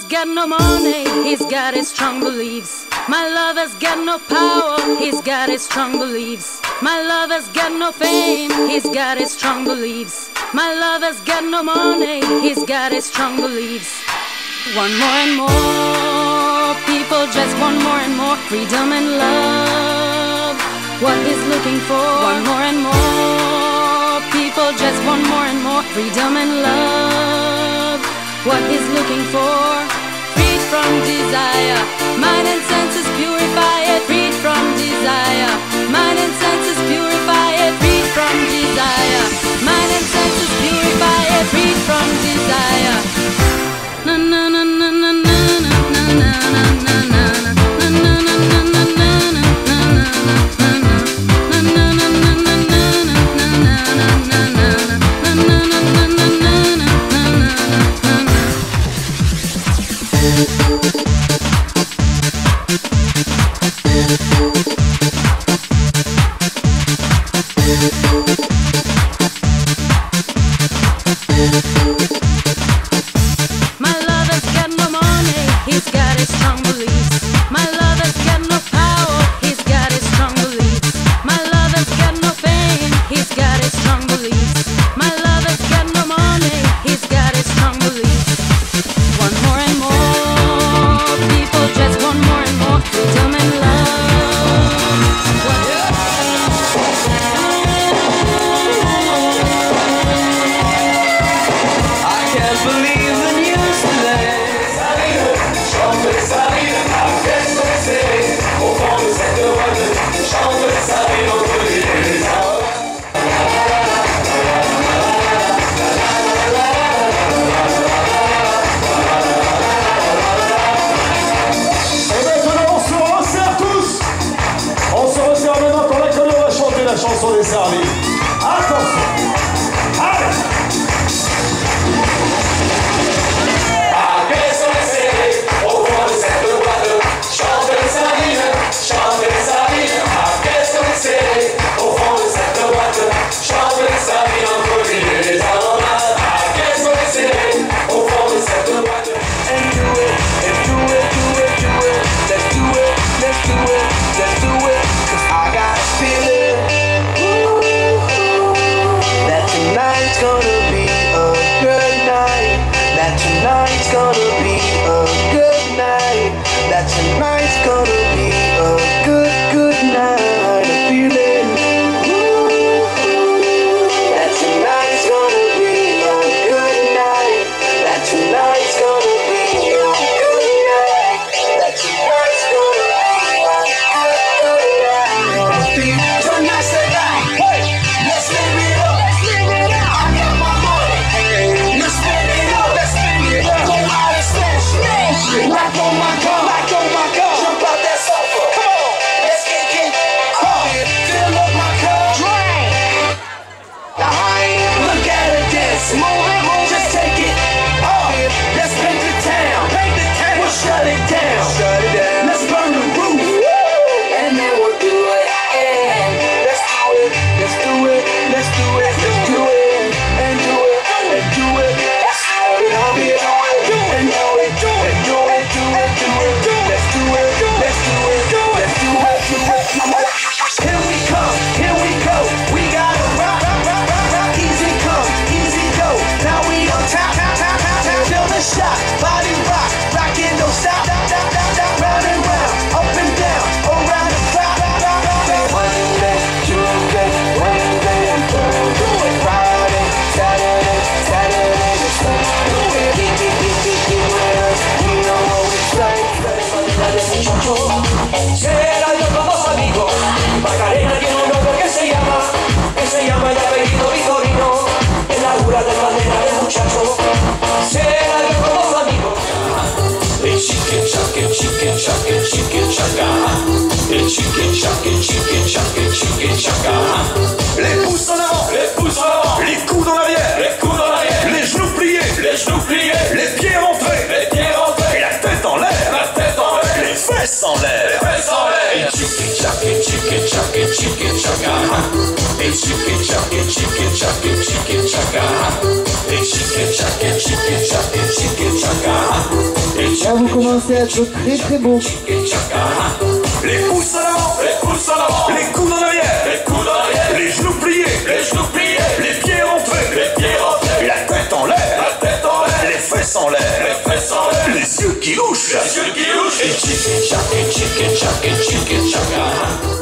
got no money, he's got his strong beliefs. My lover's got no power, he's got his strong beliefs. My lover's got no fame, he's got his strong beliefs. My lover's got no money, he's got his strong beliefs. Want more and more, people just want more and more freedom and love. What he's looking for, want more and more, people just want more and more freedom and love. What he's looking for, freed from desire, mind and senses purify it. Freed from desire, mind and senses purify it. Freed from desire, mind and senses purify it. Freed from desire. Na na na na na na na na na na na. Chanson des services. Attention. Allez. Sur les serrés, au fond de cette boîte, chante les sardines, chante les sardines. Sur les serrés, au fond de cette boîte, chante les sardines entre l'huile et les aromates. Sur les serrés, au fond de cette boîte. And do it, and do it, do it, do it. Let's do it, let's do it, let's do it. 'Cause I got a feeling that tonight's gonna be a good night. That tonight's gonna be a good night. That tonight's gonna be a good, good night. A feeling that tonight's gonna be a good night. That tonight's gonna be a good night. That tonight's gonna be a good, good night. Tonight's the night. Hey, let's live it up. Let's live it up. I got my money. Hey, let's spend it up. Let's spend it up. Go out and smash it. Like on my car. Like on my car. Jump out that sofa. Come on. Let's get fill up my cup. Drink. Look at her dance. Move it, move. Just take it off. Let's paint the town. Paint the town. We'll shut it down. Shut it down. Let's burn the roof. And then we'll do it. And let's do it. Let's do it. Let's do it. Let's do it. And do it. And do it. Let's do it. And do it. And do it. Do it. Do it. Do it. Do it. Let's do it. Let's do it. Let's do it. Do it. Here we come. Here we go. We gotta rock. Easy come. Easy go. Now we on top. Feel the shot. Body rock. Rockin' no stop. Round and round. Up and down. Around the clock. Monday, Tuesday, Wednesday, and Thursday. Friday, Saturday, and Sunday. Keep with us. We know what we say. Será yo con dos amigos. Macarena tiene un nombre que se llama el apellido Vitorino. En la dura de manera de muchacho. Será yo con dos amigos. El chicken chaka. El chicken chaka. Les pouces en avant, les coudes dans l'arrière, les genoux pliés, les pieds rentrés, et la tête en l'air, les fesses en l'air. El chicken chaka. El chicken chaka. El chicken chaka. vous commencez à être très très beau. Les pouces en avant, les coudes en arrière, les genoux pliés, les pieds rentrés, la tête en l'air, les fesses en l'air, les yeux qui louchent, et chicken chaka, chicken chaka.